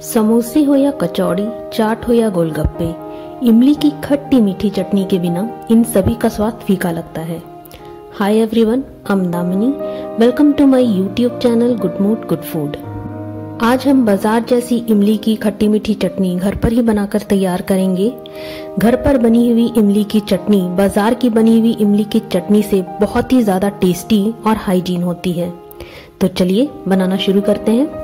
समोसे हो या कचौड़ी, चाट हो या गोलगप्पे, इमली की खट्टी मीठी चटनी के बिना इन सभी का स्वाद फीका लगता है। Hi everyone, I am Damini. Welcome to my YouTube channel good mood good food. आज हम बाजार जैसी इमली की खट्टी मीठी चटनी घर पर ही बनाकर तैयार करेंगे। घर पर बनी हुई इमली की चटनी बाजार की बनी हुई इमली की चटनी से बहुत ही ज्यादा टेस्टी और हाइजीन होती है। तो चलिए बनाना शुरू करते हैं।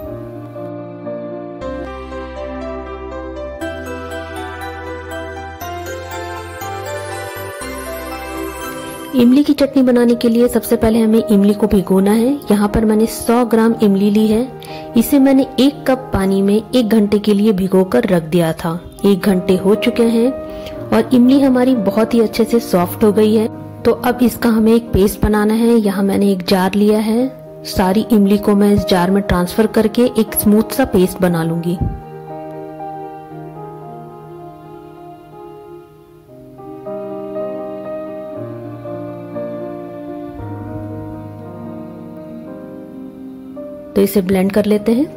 इमली की चटनी बनाने के लिए सबसे पहले हमें इमली को भिगोना है। यहाँ पर मैंने 100 ग्राम इमली ली है। इसे मैंने 1 कप पानी में 1 घंटे के लिए भिगोकर रख दिया था। 1 घंटे हो चुके हैं और इमली हमारी बहुत ही अच्छे से सॉफ्ट हो गई है। तो अब इसका हमें एक पेस्ट बनाना है। यहाँ मैंने एक जार लिया है। सारी इमली को मैं इस जार में ट्रांसफर करके एक स्मूथ सा पेस्ट बना लूंगी। तो इसे ब्लेंड कर लेते हैं।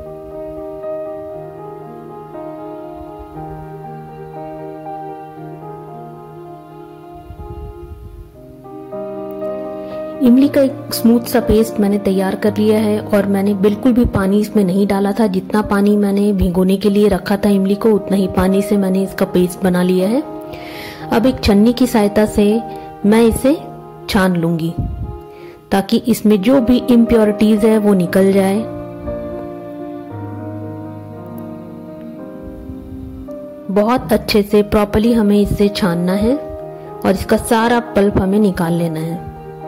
इमली का एक स्मूथ सा पेस्ट मैंने तैयार कर लिया है और मैंने बिल्कुल भी पानी इसमें नहीं डाला था। जितना पानी मैंने भिगोने के लिए रखा था इमली को, उतना ही पानी से मैंने इसका पेस्ट बना लिया है। अब एक छन्नी की सहायता से मैं इसे छान लूंगी ताकि इसमें जो भी इम्प्योरिटीज है वो निकल जाए। बहुत अच्छे से प्रॉपर्ली हमें इसे छानना है और इसका सारा पल्प हमें निकाल लेना है।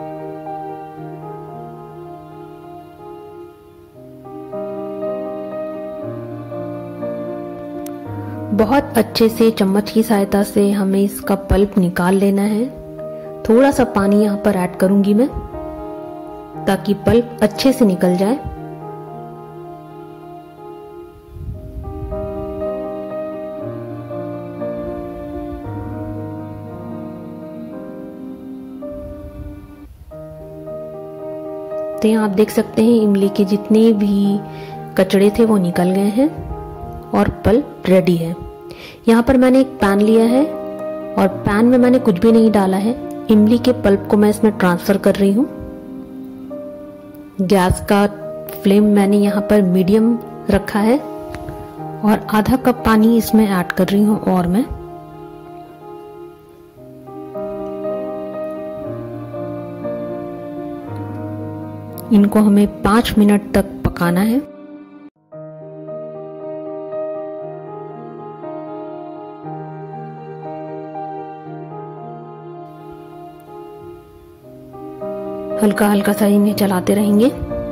बहुत अच्छे से चम्मच की सहायता से हमें इसका पल्प निकाल लेना है। थोड़ा सा पानी यहाँ पर ऐड करूंगी मैं ताकि पल्प अच्छे से निकल जाए। तो यहाँ आप देख सकते हैं इमली के जितने भी कचड़े थे वो निकल गए हैं और पल्प रेडी है। यहाँ पर मैंने एक पैन लिया है और पैन में मैंने कुछ भी नहीं डाला है। इमली के पल्प को मैं इसमें ट्रांसफर कर रही हूँ। गैस का फ्लेम मैंने यहाँ पर मीडियम रखा है और आधा कप पानी इसमें ऐड कर रही हूँ और मैं इनको हमें 5 मिनट तक पकाना है। हल्का हल्का सा इन्हें चलाते रहेंगे।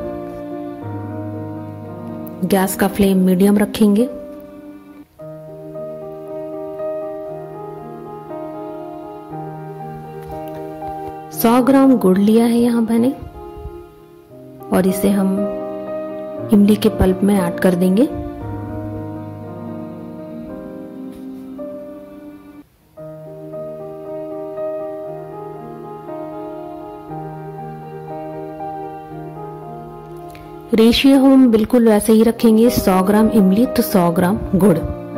गैस का फ्लेम मीडियम रखेंगे। सौ ग्राम गुड़ लिया है यहाँ मैंने और इसे हम इमली के पल्प में ऐड कर देंगे। रेशियो हम बिल्कुल वैसे ही रखेंगे। 100 ग्राम इमली तो 100 ग्राम गुड़।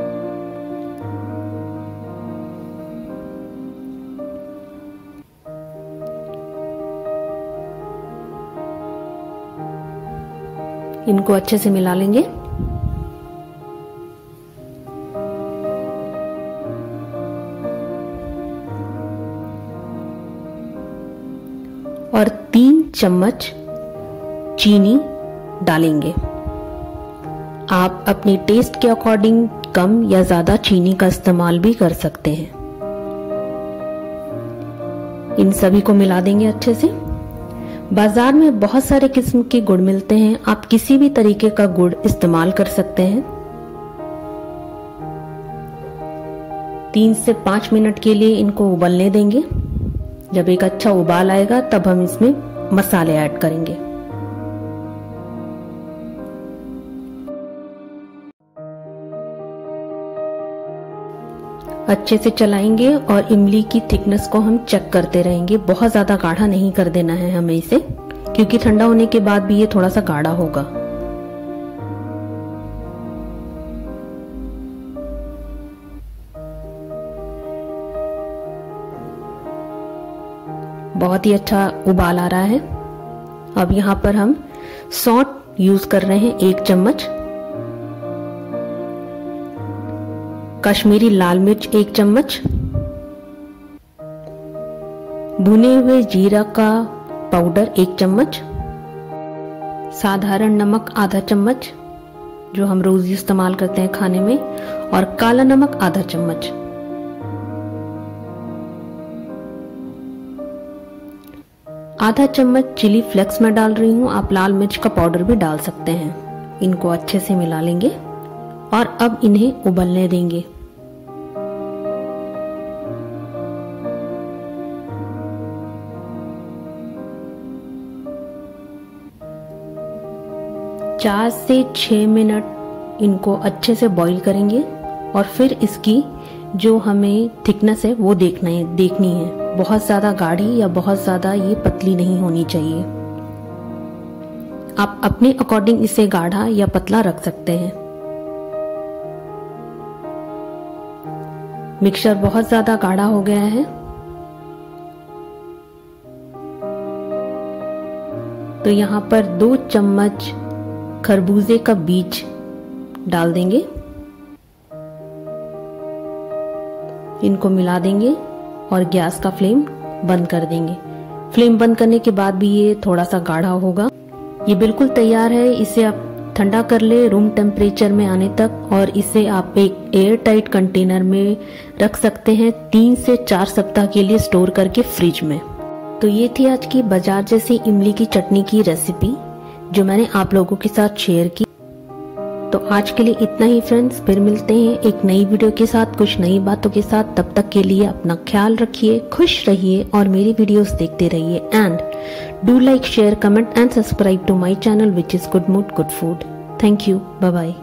इनको अच्छे से मिला लेंगे। और 3 चम्मच चीनी डालेंगे। आप अपनी टेस्ट के अकॉर्डिंग कम या ज्यादा चीनी का इस्तेमाल भी कर सकते हैं। इन सभी को मिला देंगे अच्छे से। बाजार में बहुत सारे किस्म के गुड़ मिलते हैं। आप किसी भी तरीके का गुड़ इस्तेमाल कर सकते हैं। 3 से 5 मिनट के लिए इनको उबलने देंगे। जब एक अच्छा उबाल आएगा तब हम इसमें मसाले ऐड करेंगे। अच्छे से चलाएंगे और इमली की थिकनेस को हम चेक करते रहेंगे। बहुत ज्यादा गाढ़ा नहीं कर देना है हमें इसे, क्योंकि ठंडा होने के बाद भी ये थोड़ा सा गाढ़ा होगा। बहुत ही अच्छा उबाल आ रहा है। अब यहाँ पर हम सौंठ यूज कर रहे हैं 1 चम्मच, कश्मीरी लाल मिर्च 1 चम्मच, भुने हुए जीरा का पाउडर 1 चम्मच, साधारण नमक आधा चम्मच जो हम रोज इस्तेमाल करते हैं खाने में, और काला नमक आधा चम्मच। आधा चम्मच चिली फ्लेक्स में डाल रही हूं, आप लाल मिर्च का पाउडर भी डाल सकते हैं। इनको अच्छे से मिला लेंगे और अब इन्हें उबलने देंगे। चार से 6 मिनट इनको अच्छे से बॉईल करेंगे और फिर इसकी जो हमें थिकनेस है वो देखनी है। बहुत ज्यादा गाढ़ी या बहुत ज्यादा ये पतली नहीं होनी चाहिए। आप अपने अकॉर्डिंग इसे गाढ़ा या पतला रख सकते हैं। मिक्सचर बहुत ज्यादा गाढ़ा हो गया है तो यहाँ पर 2 चम्मच खरबूजे का बीज डाल देंगे। इनको मिला देंगे और गैस का फ्लेम बंद कर देंगे। फ्लेम बंद करने के बाद भी ये थोड़ा सा गाढ़ा होगा। ये बिल्कुल तैयार है। इसे आप ठंडा कर ले रूम टेम्परेचर में आने तक, और इसे आप एक एयर टाइट कंटेनर में रख सकते हैं 3 से 4 सप्ताह के लिए स्टोर करके फ्रिज में। तो ये थी आज की बाजार जैसी इमली की चटनी की रेसिपी जो मैंने आप लोगों के साथ शेयर की। तो आज के लिए इतना ही फ्रेंड्स, फिर मिलते हैं एक नई वीडियो के साथ कुछ नई बातों के साथ। तब तक के लिए अपना ख्याल रखिए, खुश रहिए और मेरी वीडियोस देखते रहिए। And do like, share, comment and subscribe to my channel which is good mood good food. Thank you, bye bye.